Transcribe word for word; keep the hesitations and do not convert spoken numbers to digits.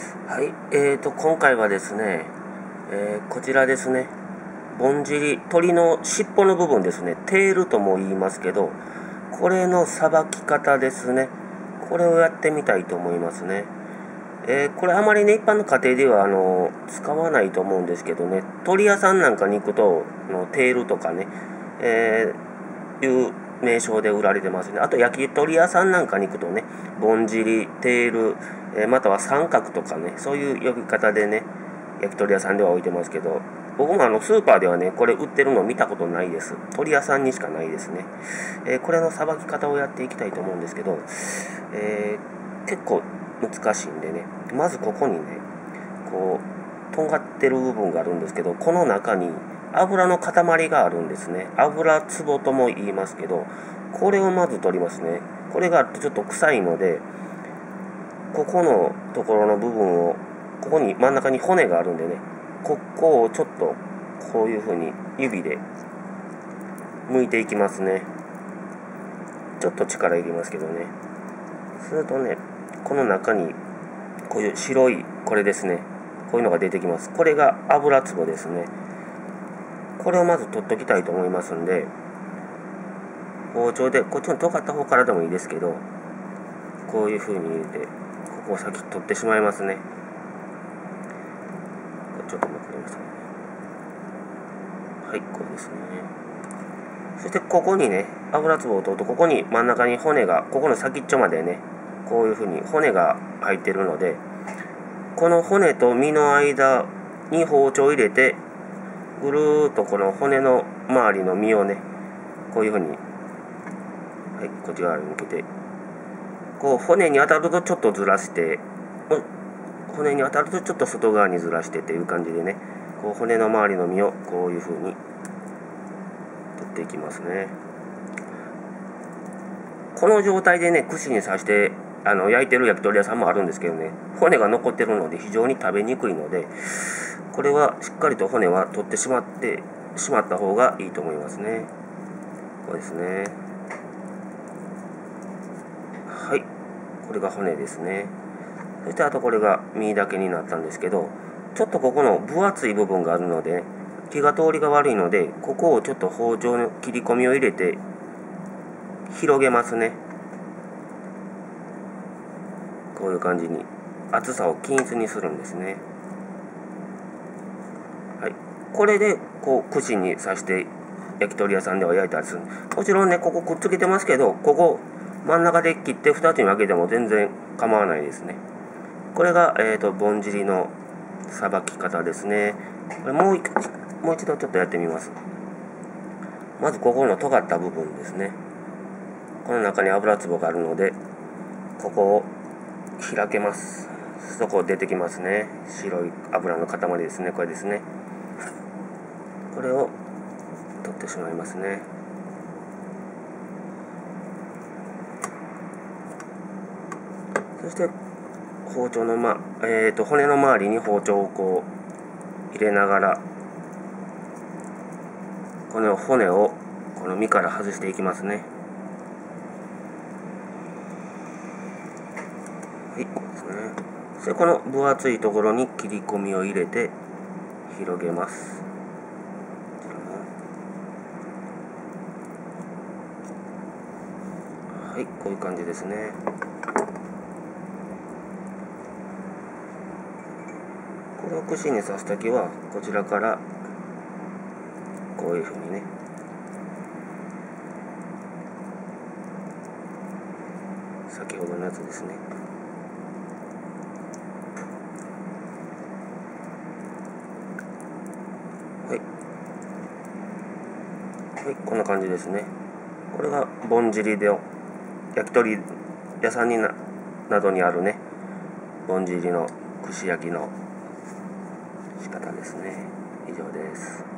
はい、えーと、今回はですね、えーこちらですね、ぼんじり、鳥の尻尾の部分ですね、テールとも言いますけど、これのさばき方ですね、これをやってみたいと思いますね。えーこれあまりね、一般の家庭ではあの使わないと思うんですけどね、鳥屋さんなんかに行くと、のテールとかね、えーいう名称で売られてますね。あと焼き鳥屋さんなんかに行くとね、ぼんじり、テール、えーまたは三角とかね、そういう呼び方でね、焼き鳥屋さんでは置いてますけど、僕もあのスーパーではね、これ売ってるの見たことないです。鳥屋さんにしかないですね。えーこれのさばき方をやっていきたいと思うんですけど、えー結構難しいんでね、まずここにね、こう、とんがってる部分があるんですけど、この中に油の塊があるんですね。油壺とも言いますけど、これをまず取りますね。これがあるとちょっと臭いので、ここのところの部分を、ここに真ん中に骨があるんでね、ここをちょっとこういう風に指で剥いていきますね。ちょっと力入れますけどね。するとね、この中にこういう白いこれですね、こういうのが出てきます。これが油壺ですね。これをまず取っときたいと思いますんで、包丁でこっちの尖った方からでもいいですけど、こういう風に入れて、ここを先取ってしまいますね。ちょっと残りましたね。はい、これですね。そしてここにね、油壺を取ると、ここに真ん中に骨が、ここの先っちょまでね、こういう風に骨が入ってるので、この骨と身の間に包丁を入れて、ぐるーっとこの骨の周りの身をね、こういう風に、はい、こっち側に向けて、こう骨に当たるとちょっとずらして、骨に当たるとちょっと外側にずらしてっていう感じでね、こう骨の周りの身をこういう風に取っていきますね。この状態でね、串に刺してあの焼いてる焼き鳥屋さんもあるんですけどね、骨が残ってるので非常に食べにくいので、これはしっかりと骨は取ってしまってしまった方がいいと思いますね。これですね。はい、これが骨ですね。そしてあとこれが身だけになったんですけど、ちょっとここの分厚い部分があるので、火が通りが悪いので、ここをちょっと包丁の切り込みを入れて広げますね。こういう感じに厚さを均一にするんですね。はい、これでこう串に刺して焼き鳥屋さんでは焼いたりする。もちろんね、ここくっつけてますけど、ここ真ん中で切ってふたつに分けても全然構わないですね。これが、えーと、ぼんじりのさばき方ですね。これもう一もう一度ちょっとやってみます。まずここの尖った部分ですね。この中に油壺があるので、ここを開けます。そこ出てきますね。白い油の塊ですね。これですね。これを取ってしまいますね。そして包丁のま、えーと骨の周りに包丁をこう入れながら、この骨をこの身から外していきますね。はい、こうですね。そしてこの分厚いところに切り込みを入れて広げます。はい、こういう感じですね。これを串に刺すときはこちらからこういうふうにね、先ほどのやつですね。はい、はい、こんな感じですね。これがぼんじりで焼き鳥屋さんに な, などにあるね、ぼんじりの串焼きの仕方ですね。以上です。